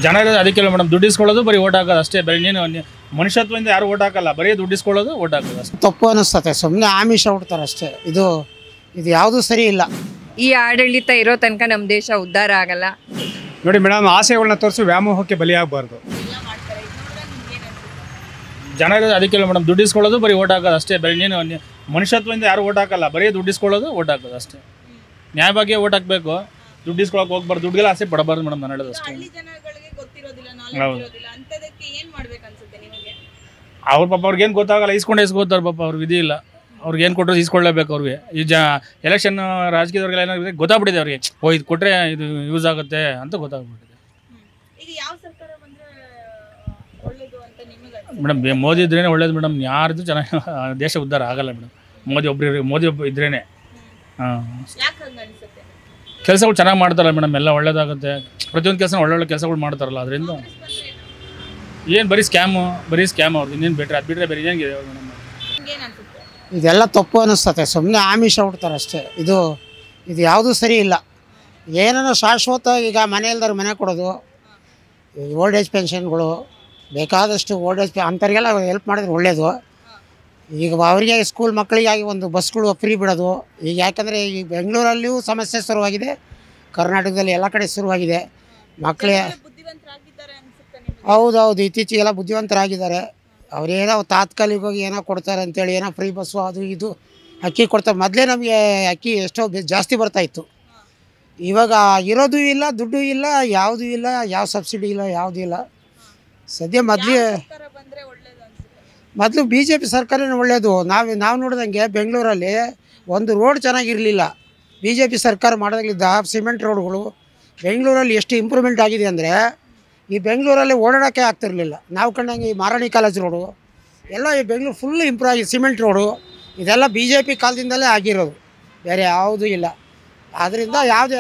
ಜನ ಇರೋದು ಅದಕ್ಕೆಲ್ಲ ಮೇಡಮ್, ದುಡ್ಡು ಇಸ್ಕೊಳ್ಳೋದು ಬರೀ ಓಟ್ ಹಾಕೋದು ಅಷ್ಟೇ. ಬರೀ ನೀನು ಮನುಷ್ಯತ್ವದಿಂದ ಯಾರು ಓಟ್ ಹಾಕಲ್ಲ, ಬರೀ ದುಡ್ಡು ಇಸ್ಕೊಳ್ಳೋದು ಓಟ್ ಹಾಕೋದು ಅಷ್ಟೇ. ತಪ್ಪು ಅನಿಸ್ತತೆ, ಸುಮ್ಮನೆ ಆಮಿಷ ಹುಡ್ತಾರೆ ಅಷ್ಟೇ. ಇದು ಯಾವುದೂ ಸರಿ ಇಲ್ಲ. ಈ ಆಡಳಿತ ಇರೋ ತನಕ ನಮ್ಮ ದೇಶ ಉದ್ಧಾರ ಆಗಲ್ಲ. ನೋಡಿ ಮೇಡಮ್, ಆಸೆಗಳನ್ನ ತೋರಿಸಿ ವ್ಯಾಮೋಹಕ್ಕೆ ಬಲಿಯಾಗಬಾರ್ದು. ಜನ ಇರೋದು ಅದಕ್ಕೆಲ್ಲ ಮೇಡಮ್, ದುಡ್ಡು ಇಸ್ಕೊಳ್ಳೋದು ಬರೀ ಓಟ್ ಹಾಕೋದು ಅಷ್ಟೇ. ಬರೀ ನೀನು ಮನುಷ್ಯತ್ವದಿಂದ ಯಾರು ಓಟ್ ಹಾಕಲ್ಲ, ಬರೀ ದುಡ್ಡು ಇಸ್ಕೊಳ್ಳೋದು ಓಟ್ ಹಾಕೋದು ಅಷ್ಟೇ. ನ್ಯಾಯವಾಗಿ ಓಟ್ ಹಾಕಬೇಕು, ದುಡ್ಡು ಇಸ್ಕೊಳಕ್ಕೆ ಹೋಗ್ಬಾರ್ದು, ದುಡ್ಡುಗೆಲ್ಲ ಆಸೆ ಪಡಬಾರ್ದು ಮೇಡಮ್. ನಾನು ಹೇಳೋದು ಅಷ್ಟೇ. ಅವ್ರ ಪಾಪ ಅವ್ರಿಗೇನು ಗೊತ್ತಾಗಲ್ಲ, ಇಸ್ಕೋತಾರೆ ಪಾಪ. ಅವ್ರಿಗೆ ವಿಧಿ ಇಲ್ಲ, ಅವ್ರಿಗೆ ಏನು ಕೊಟ್ಟರು ಇಸ್ಕೊಳ್ಳೇಬೇಕು. ಅವ್ರಿಗೆ ಈ ಎಲೆಕ್ಷನ್ ರಾಜಕೀಯದವ್ರಿಗೆಲ್ಲ ಏನಾಗಿದೆ ಗೊತ್ತಾಗ್ಬಿಟ್ಟಿದೆ ಅವ್ರಿಗೆ. ಇದು ಕೊಟ್ಟರೆ ಇದು ಯೂಸ್ ಆಗುತ್ತೆ ಅಂತ ಗೊತ್ತಾಗ್ಬಿಟ್ಟಿದೆ ಮೇಡಮ್. ಮೋದಿ ಇದ್ರೇ ಒಳ್ಳೇದು ಮೇಡಮ್. ಯಾರ್ದು ಚೆನ್ನಾಗಿ ದೇಶ ಉದ್ಧಾರ ಆಗಲ್ಲ ಮೇಡಮ್. ಮೋದಿ ಒಬ್ಬ ಇದ್ರೇ. ಹಾಂ, ಕೆಲಸಗಳು ಚೆನ್ನಾಗಿ ಮಾಡ್ತಾರಲ್ಲ ಮೇಡಮ್, ಎಲ್ಲ ಒಳ್ಳೇದಾಗುತ್ತೆ. ಪ್ರತಿಯೊಂದು ಕೆಲಸ ಒಳ್ಳೊಳ್ಳೆ ಕೆಲಸಗಳು ಮಾಡ್ತಾರಲ್ಲ, ಅದರಿಂದ ಏನು ಬರೀ ಸ್ಕ್ಯಾಮು ಅವ್ರದ್ದು. ಇನ್ನೇನು ಬಿಟ್ಟರೆ ಅದು ಬಿಟ್ಟರೆ ಬೇರೆ ಏನಿದೆ ಮೇಡಮ್? ಇದೆಲ್ಲ ತಪ್ಪು ಅನಿಸ್ತತೆ, ಸುಮ್ಮನೆ ಆಮಿಷ ಹುಡ್ತಾರೆ ಅಷ್ಟೇ. ಇದು ಯಾವುದೂ ಸರಿ ಇಲ್ಲ. ಏನೋ ಶಾಶ್ವತ ಈಗ ಮನೆ ಇಲ್ದವ್ರು ಮನೆ ಕೊಡೋದು, ಓಲ್ಡ್ ಏಜ್ ಪೆನ್ಷನ್ಗಳು, ಬೇಕಾದಷ್ಟು ಓಲ್ಡ್ ಏಜ್ ಅಂಥವ್ರಿಗೆಲ್ಲ ಹೆಲ್ಪ್ ಮಾಡಿದ್ರೆ ಒಳ್ಳೆಯದು. ಈಗ ಅವರಿಗೆ ಸ್ಕೂಲ್ ಮಕ್ಕಳಿಗಾಗಿ ಒಂದು ಬಸ್ಗಳು ಫ್ರೀ ಬಿಡೋದು. ಈಗ ಯಾಕಂದರೆ ಈ ಬೆಂಗಳೂರಲ್ಲಿಯೂ ಸಮಸ್ಯೆ ಶುರುವಾಗಿದೆ, ಕರ್ನಾಟಕದಲ್ಲಿ ಎಲ್ಲ ಕಡೆ ಶುರುವಾಗಿದೆ. ಮಕ್ಕಳೇ ಹೌದೌದು, ಇತ್ತೀಚೆಗೆಲ್ಲ ಬುದ್ಧಿವಂತರಾಗಿದ್ದಾರೆ. ಅವರೇನೋ ತಾತ್ಕಾಲಿಕವಾಗಿ ಏನೋ ಕೊಡ್ತಾರೆ ಅಂತೇಳಿ, ಏನೋ ಫ್ರೀ ಬಸ್ಸು ಅದು ಇದು ಅಕ್ಕಿ ಕೊಡ್ತಾರೆ. ಮೊದಲೇ ನಮಗೆ ಅಕ್ಕಿ ಎಷ್ಟೋ ಜಾಸ್ತಿ ಬರ್ತಾಯಿತ್ತು. ಇವಾಗ ಇರೋದು ಇಲ್ಲ, ದುಡ್ಡು ಇಲ್ಲ, ಯಾವುದೂ ಇಲ್ಲ, ಯಾವ ಸಬ್ಸಿಡಿ ಇಲ್ಲ, ಯಾವುದೂ ಇಲ್ಲ ಸದ್ಯ. ಮೊದಲು BJP ಸರ್ಕಾರನೇ ಒಳ್ಳೆಯದು. ನಾವು ನೋಡಿದಂಗೆ ಬೆಂಗಳೂರಲ್ಲಿ ಒಂದು ರೋಡ್ ಚೆನ್ನಾಗಿರಲಿಲ್ಲ. BJP ಸರ್ಕಾರ ಮಾಡೋದಾಗಲಿದ್ದ ಸಿಮೆಂಟ್ ರೋಡ್ಗಳು ಬೆಂಗಳೂರಲ್ಲಿ ಎಷ್ಟು ಇಂಪ್ರೂವ್ಮೆಂಟ್ ಆಗಿದೆ ಅಂದರೆ, ಈ ಬೆಂಗಳೂರಲ್ಲಿ ಓಡಾಡೋಕ್ಕೆ ಆಗ್ತಿರಲಿಲ್ಲ. ನಾವು ಕಂಡಂಗೆ ಈ ಮಾರಾಣಿ ಕಾಲೇಜ್ ರೋಡು ಎಲ್ಲ ಈ ಬೆಂಗಳೂರು ಫುಲ್ ಇಂಪ್ರೂವ್ ಆಗಿದೆ. ಸಿಮೆಂಟ್ ರೋಡು ಇದೆಲ್ಲ BJP ಕಾಲದಿಂದಲೇ ಆಗಿರೋದು, ಬೇರೆ ಯಾವುದೂ ಇಲ್ಲ. ಆದ್ದರಿಂದ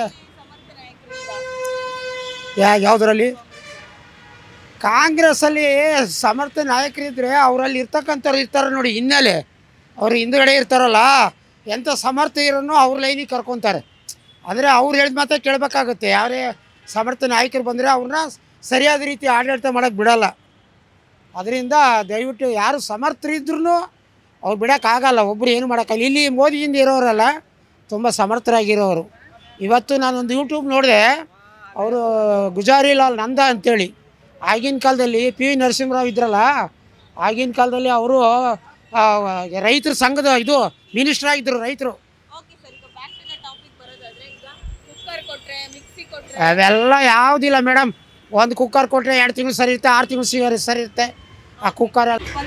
ಯಾವುದರಲ್ಲಿ ಕಾಂಗ್ರೆಸ್ಸಲ್ಲಿ ಸಮರ್ಥ ನಾಯಕರಿದ್ದರೆ ಅವರಲ್ಲಿ ಇರ್ತಕ್ಕಂಥವ್ರು ಇರ್ತಾರೆ ನೋಡಿ, ಹಿನ್ನೆಲೆ ಅವರು ಹಿಂದುಗಡೆ ಇರ್ತಾರಲ್ಲ, ಎಂಥ ಸಮರ್ಥ ಇರೋನು ಅವ್ರ ಲೈನಿಗೆ ಕರ್ಕೊತಾರೆ. ಅಂದರೆ ಅವ್ರು ಹೇಳಿದ ಮಾತ್ರ ಕೇಳಬೇಕಾಗುತ್ತೆ. ಯಾರೇ ಸಮರ್ಥ ನಾಯಕರು ಬಂದರೆ ಅವ್ರನ್ನ ಸರಿಯಾದ ರೀತಿ ಆಡಳಿತ ಮಾಡೋಕ್ಕೆ ಬಿಡೋಲ್ಲ. ಅದರಿಂದ ದಯವಿಟ್ಟು ಯಾರು ಸಮರ್ಥರಿದ್ರೂ ಅವ್ರು ಬಿಡೋಕ್ಕಾಗಲ್ಲ, ಒಬ್ಬರು ಏನು ಮಾಡೋಕ್ಕಾಗಲ್ಲ. ಇಲ್ಲಿ ಮೋದಿಯಿಂದ ಇರೋರಲ್ಲ ತುಂಬ ಸಮರ್ಥರಾಗಿರೋರು. ಇವತ್ತು ನಾನೊಂದು ಯೂಟ್ಯೂಬ್ ನೋಡಿದೆ, ಅವರು ಗುಜಾರಿಲಾಲ್ ನಂದ ಅಂಥೇಳಿ, ಆಗಿನ ಕಾಲದಲ್ಲಿ PV ನರಸಿಂಹರಾವ್ ಇದ್ರಲ್ಲ, ಆಗಿನ ಕಾಲದಲ್ಲಿ ಅವರು ರೈತರ ಸಂಘದ ಇದು ಮಿನಿಸ್ಟರ್ ಆಗಿದ್ದರು ರೈತರು. ಅವೆಲ್ಲ ಯಾವುದಿಲ್ಲ ಮೇಡಮ್. ಒಂದು ಕುಕ್ಕರ್ ಕೊಟ್ಟರೆ 2 ತಿಂಗಳು ಸರಿ ಇರುತ್ತೆ, 6 ತಿಂಗಳು ಸರಿ ಇರುತ್ತೆ ಆ ಕುಕ್ಕರ್.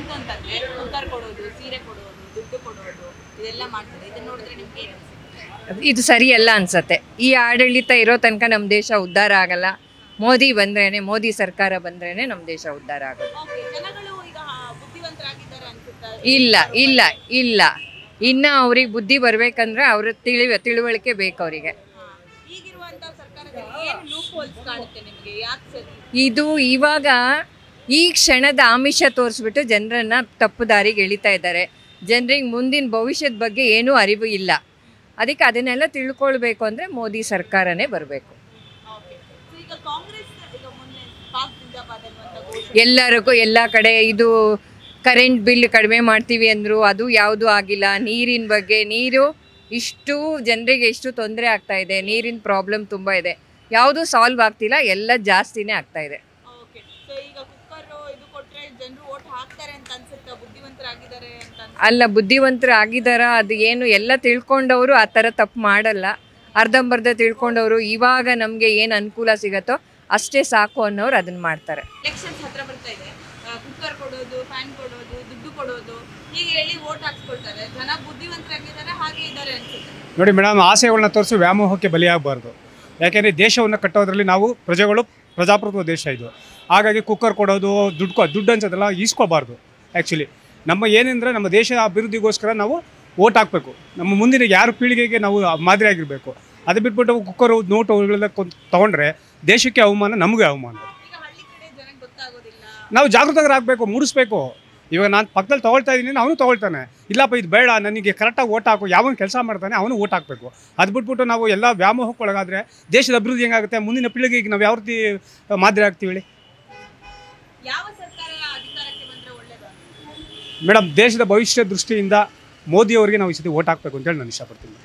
ಇದು ಸರಿಯಲ್ಲ ಅನ್ಸತ್ತೆ. ಈ ಆಡಳಿತ ಇರೋ ತನಕ ನಮ್ಮ ದೇಶ ಉದ್ಧಾರ ಆಗಲ್ಲ. ಮೋದಿ ಬಂದ್ರೇನೆ, ಮೋದಿ ಸರ್ಕಾರ ಬಂದ್ರೇನೆ ನಮ್ಮ ದೇಶ ಉದ್ಧಾರ ಆಗೋದು. ಇಲ್ಲ ಇನ್ನು ಅವ್ರಿಗೆ ಬುದ್ಧಿ ಬರ್ಬೇಕಂದ್ರೆ ಅವ್ರ ತಿಳುವಳಿಕೆ ಬೇಕು ಅವರಿಗೆ. ಇದು ಇವಾಗ ಈ ಕ್ಷಣದ ಆಮಿಷ ತೋರಿಸ್ಬಿಟ್ಟು ಜನರನ್ನ ತಪ್ಪು ದಾರಿಗೆ ಎಳಿತಾ ಇದ್ದಾರೆ. ಜನರಿಗೆ ಮುಂದಿನ ಭವಿಷ್ಯದ ಬಗ್ಗೆ ಏನೂ ಅರಿವು ಇಲ್ಲ. ಅದಕ್ಕೆ ಅದನ್ನೆಲ್ಲ ತಿಳ್ಕೊಳ್ಬೇಕು ಅಂದರೆ ಮೋದಿ ಸರ್ಕಾರನೇ ಬರಬೇಕು. ಎಲ್ಲರಿಗೂ ಎಲ್ಲ ಕಡೆ ಇದು ಕರೆಂಟ್ ಬಿಲ್ ಕಡಿಮೆ ಮಾಡ್ತೀವಿ ಅಂದರು, ಅದು ಯಾವುದೂ ಆಗಿಲ್ಲ. ನೀರಿನ ಬಗ್ಗೆ, ನೀರು ಇಷ್ಟು ಜನರಿಗೆ ಎಷ್ಟು ತೊಂದರೆ ಆಗ್ತಾ ಇದೆ, ನೀರಿನ ಪ್ರಾಬ್ಲಮ್ ತುಂಬ ಇದೆ, ಯಾವುದೂ ಸಾಲ್ವ್ ಆಗ್ತಿಲ್ಲ, ಎಲ್ಲ ಜಾಸ್ತಿನೇ ಆಗ್ತಾ ಇದೆ. ಅಲ್ಲ, ಬುದ್ಧಿವಂತರು ಆಗಿದಾರ ಅದು ಏನು ಎಲ್ಲ ತಿಳ್ಕೊಂಡವರು ಆ ಥರ ತಪ್ಪು ಮಾಡಲ್ಲ. ಅರ್ಧಂಬರ್ಧ ತಿಳ್ಕೊಂಡವರು ಇವಾಗ ನಮಗೆ ಏನು ಅನುಕೂಲ ಸಿಗತ್ತೋ ಅಷ್ಟೇ ಸಾಕು ಅನ್ನೋರು ಅದನ್ನ ಮಾಡ್ತಾರೆ. ನೋಡಿ ಮೇಡಮ್, ಆಸೆಗಳನ್ನ ತೋರಿಸಿ ವ್ಯಾಮೋಹಕ್ಕೆ ಬಲಿಯಾಗಬಾರ್ದು. ಯಾಕೆಂದರೆ ದೇಶವನ್ನು ಕಟ್ಟೋದ್ರಲ್ಲಿ ನಾವು ಪ್ರಜಾಪ್ರಭುತ್ವ ದೇಶ ಇದು. ಹಾಗಾಗಿ ಕುಕ್ಕರ್ ಕೊಡೋದು, ದುಡ್ಡು ಅನ್ಸೋದೆಲ್ಲ ಈಸ್ಕೋಬಾರ್ದು. ಆ್ಯಕ್ಚುಲಿ ನಮ್ಮ ಏನಂದರೆ ನಮ್ಮ ದೇಶ ಅಭಿವೃದ್ಧಿಗೋಸ್ಕರ ನಾವು ಓಟ್ ಹಾಕಬೇಕು. ನಮ್ಮ ಮುಂದಿನ ಯಾರು ಪೀಳಿಗೆಗೆ ನಾವು ಮಾದರಿ ಆಗಿರಬೇಕು. ಅದು ಬಿಟ್ಬಿಟ್ಟು ಕುಕ್ಕರು ನೋಟು ಅವುಗಳೆಲ್ಲ ತೊಗೊಂಡ್ರೆ ದೇಶಕ್ಕೆ ಅವಮಾನ, ನಮಗೆ ಅವಮಾನ. ನಾವು ಜಾಗೃತರಾಗಬೇಕು, ಮೂಡಿಸ್ಬೇಕು. ಇವಾಗ ನಾನು ಪಕ್ಕದಲ್ಲಿ ತೊಗೊಳ್ತಾ ಇದ್ದೀನಿ, ಅವನು ತೊಗೊಳ್ತಾನೆ. ಇಲ್ಲಪ್ಪ ಇದು ಬೇಡ, ನನಗೆ ಕರೆಕ್ಟಾಗಿ ಓಟ್ ಹಾಕು, ಯಾವನು ಕೆಲಸ ಮಾಡ್ತಾನೆ ಅವನು ಓಟ್ ಹಾಕಬೇಕು. ಅದು ಬಿಟ್ಬಿಟ್ಟು ನಾವು ಎಲ್ಲ ವ್ಯಾಮೋಹಕ್ಕೆ ಒಳಗಾದರೆ ದೇಶದ ಅಭಿವೃದ್ಧಿ ಹೆಂಗಾಗುತ್ತೆ? ಮುಂದಿನ ಪೀಳಿಗೆಗೆ ನಾವು ಯಾವ ರೀತಿ ಮಾದರಿ ಆಗ್ತೀವಿ ಹೇಳಿ? ಮೇಡಮ್, ದೇಶದ ಭವಿಷ್ಯ ದೃಷ್ಟಿಯಿಂದ ಮೋದಿಯವರಿಗೆ ನಾವು ಈ ಸತಿ ಓಟ್ ಹಾಕಬೇಕು ಅಂತೇಳಿ ನಾನು ಇಷ್ಟಪಡ್ತೀನಿ.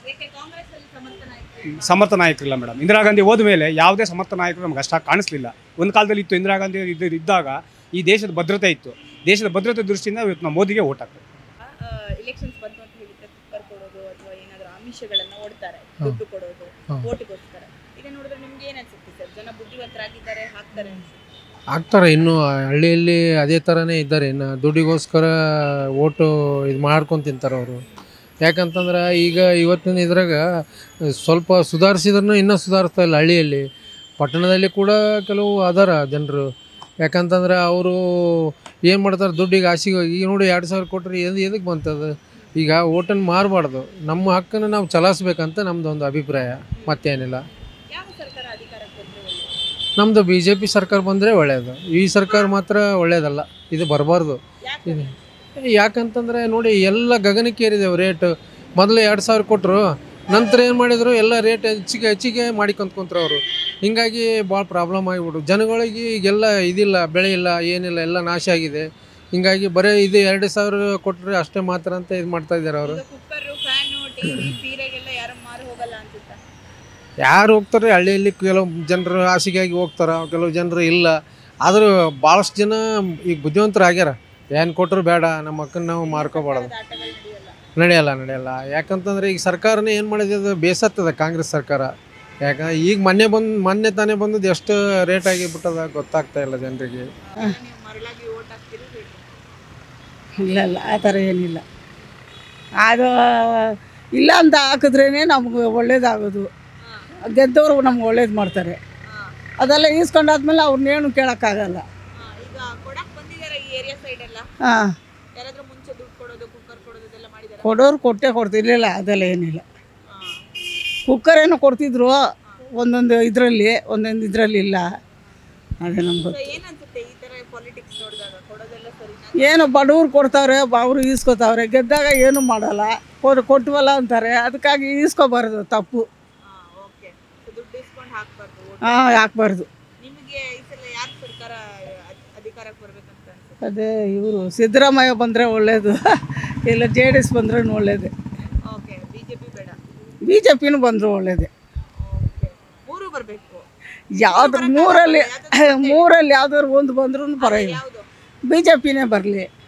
ಸಮರ್ಥ ನಾಯಕರಿಲ್ಲ ಮೇಡಮ್. ಇಂದಿರಾ ಗಾಂಧಿ ಹೋದ ಮೇಲೆ ಯಾವುದೇ ಸಮರ್ಥ ನಾಯಕರು ನಮ್ಗೆ ಅಷ್ಟಾಗಿ ಕಾಣಿಸ್ಲಿಲ್ಲ. ಒಂದು ಕಾಲದಲ್ಲಿ ಇತ್ತು, ಇಂದಿರಾ ಗಾಂಧಿ ಇದ್ದಾಗ ಈ ದೇಶದ ಭದ್ರತೆ ಇತ್ತು. ದೇಶದ ಭದ್ರತೆ ದೃಷ್ಟಿಯಿಂದ ಇವತ್ತು ನಾವು ಮೋದಿಗೆ ಓಟ್ ಹಾಕ್ಬೇಕು. ಎಲೆಕ್ಷನ್ಸ್ ಬಂತು ಅಂತ ಹೇಳಿದ್ರೆ ಕುಕ್ಕರ್ ಕೊಡೋದು ಅಥವಾ ಏನಾದರೂ ಆಮಿಷಗಳನ್ನ ಓಡ್ತಾರೆ, ದುಡ್ಡು ಕೊಡೋದು ಓಟಿಗೋಸ್ಕರ. ಈಗ ನೋಡಿದ್ರೆ ನಿಮ್ಗೆ ಏನು ಅನ್ಸುತ್ತೆ ಸರ್? ಜನ ಬುದ್ಧಿವಂತರಾಗಿದ್ದಾರೆ, ಹಾಕ್ತಾರೆ ಅನ್ಸುತ್ತೆ? ಆಗ್ತಾರೆ. ಇನ್ನೂ ಹಳ್ಳಿಯಲ್ಲಿ ಅದೇ ಥರನೇ ಇದ್ದಾರೆ. ಇನ್ನು ದುಡ್ಡಿಗೋಸ್ಕರ ಓಟು ಇದು ಮಾಡ್ಕೊಂಡು ತಿಂತಾರೆ ಅವರು. ಯಾಕಂತಂದ್ರೆ ಈಗ ಇವತ್ತಿನ ಇದ್ರಾಗ ಸ್ವಲ್ಪ ಸುಧಾರಿಸಿದ್ರೂ ಇನ್ನೂ ಸುಧಾರಿಸ್ತಾ ಇಲ್ಲ. ಹಳ್ಳಿಯಲ್ಲಿ ಪಟ್ಟಣದಲ್ಲಿ ಕೂಡ ಕೆಲವು ಅದಾರ ಜನರು. ಯಾಕಂತಂದ್ರೆ ಅವರು ಏನು ಮಾಡ್ತಾರೆ, ದುಡ್ಡಿಗೆ ಆಸೆಗೆ ಹೋಗಿ ಈಗ ನೋಡಿ 2000 ಕೊಟ್ಟರೆ ಎದಕ್ಕೆ ಬಂತದು? ಈಗ ಓಟನ್ನು ಮಾರಬಾರ್ದು, ನಮ್ಮ ಹಕ್ಕನ್ನು ನಾವು ಚಲಾಯಿಸ್ಬೇಕಂತ ನಮ್ಮದು ಒಂದು ಅಭಿಪ್ರಾಯ, ಮತ್ತೇನಿಲ್ಲ. ನಮ್ಮದು BJP ಸರ್ಕಾರ ಬಂದರೆ ಒಳ್ಳೆಯದು. ಈ ಸರ್ಕಾರ ಮಾತ್ರ ಒಳ್ಳೆಯದಲ್ಲ, ಇದು ಬರಬಾರ್ದು. ಇದು ಯಾಕಂತಂದರೆ ನೋಡಿ ಎಲ್ಲ ಗಗನಕ್ಕೇರಿದೆವು ರೇಟ್. ಮೊದಲು 2000 ಕೊಟ್ಟರು, ನಂತರ ಏನು ಮಾಡಿದರು, ಎಲ್ಲ ರೇಟ್ ಹೆಚ್ಚಿಗೆ ಮಾಡಿಕೊಂತ್ಕೊಂತಾರೆ ಅವರು. ಹೀಗಾಗಿ ಭಾಳ ಪ್ರಾಬ್ಲಮ್ ಆಗಿಬಿಡು ಜನಗಳಿಗೆ. ಈಗೆಲ್ಲ ಇದಿಲ್ಲ, ಬೆಳೆ ಇಲ್ಲ, ಏನಿಲ್ಲ, ಎಲ್ಲ ನಾಶ ಆಗಿದೆ. ಹೀಗಾಗಿ ಬರೀ ಇದು 2000 ಕೊಟ್ಟರೆ ಅಷ್ಟೇ ಮಾತ್ರ ಅಂತ ಇದು ಮಾಡ್ತಾ ಇದ್ದಾರೆ ಅವರು. ಯಾರು ಹೋಗ್ತಾರೆ ಹಳ್ಳಿಯಲ್ಲಿ? ಕೆಲವು ಜನರು ಹಾಸಿಗೆಯಾಗಿ ಹೋಗ್ತಾರೆ, ಕೆಲವು ಜನರು ಇಲ್ಲ. ಆದರೂ ಭಾಳಷ್ಟು ಜನ ಈಗ ಬುದ್ಧಿವಂತರು ಆಗ್ಯಾರ. ಏನು ಕೊಟ್ಟರು ಬೇಡ, ನಮ್ಮ ಅಕ್ಕನ ನಾವು ಮಾರ್ಕೋಬಾರ್ದು. ನಡೆಯಲ್ಲ. ಯಾಕಂತಂದರೆ ಈಗ ಸರ್ಕಾರನೇ ಏನು ಮಾಡಿದೆ, ಅದು ಬೇಸತ್ತದ ಕಾಂಗ್ರೆಸ್ ಸರ್ಕಾರ. ಈಗ ಮೊನ್ನೆ ತಾನೇ ಬಂದದ್ದು ಎಷ್ಟು ರೇಟ್ ಆಗಿಬಿಟ್ಟದ ಗೊತ್ತಾಗ್ತಾ ಇಲ್ಲ ಜನರಿಗೆ. ಇಲ್ಲ ಆ ಥರ ಏನಿಲ್ಲ. ಅದು ಇಲ್ಲ ಅಂತ ಹಾಕಿದ್ರೇ ನಮ್ಗೆ ಒಳ್ಳೇದಾಗೋದು. ಗೆದ್ದವರು ನಮ್ಗೆ ಒಳ್ಳೇದು ಮಾಡ್ತಾರೆ. ಅದೆಲ್ಲ ಈಸ್ಕೊಂಡಾದ್ಮೇಲೆ ಅವ್ರನ್ನೇನು ಕೇಳೋಕ್ಕಾಗಲ್ಲ. ಹಾಂ, ಕೊಡೋರು ಕೊಡ್ತಿರ್ಲಿಲ್ಲ, ಅದೆಲ್ಲ ಏನಿಲ್ಲ. ಕುಕ್ಕರ್ ಏನೋ ಕೊಡ್ತಿದ್ರು ಒಂದೊಂದು ಇದರಲ್ಲಿ ಇಲ್ಲ. ಅದೇ ನಮ್ಗೆ ಏನು ಬಡವ್ರು ಕೊಡ್ತಾವ್ರೆ, ಅವರು ಈಸ್ಕೊತಾವ್ರೆ. ಗೆದ್ದಾಗ ಏನು ಮಾಡಲ್ಲ, ಕೊಟ್ಟವಲ್ಲ ಅಂತಾರೆ. ಅದಕ್ಕಾಗಿ ಈಸ್ಕೊಬಾರ್ದು, ತಪ್ಪು. ಹಾಂ, ಹಾಕ್ಬಾರ್ದು. ಅದೇ ಇವರು ಸಿದ್ದರಾಮಯ್ಯ ಬಂದರೆ ಒಳ್ಳೇದು, ಇಲ್ಲ JDS ಬಂದ್ರೂ ಒಳ್ಳೇದೇ. BJPನೂ ಬಂದರೂ ಒಳ್ಳೇದೇ. ಯಾವ್ದು ಮೂರಲ್ಲಿ ಯಾವ್ದಾದ್ರು ಒಂದು ಬಂದ್ರೂ ಪರವಾಗಿಲ್ಲ. BJPನೇ ಬರಲಿ.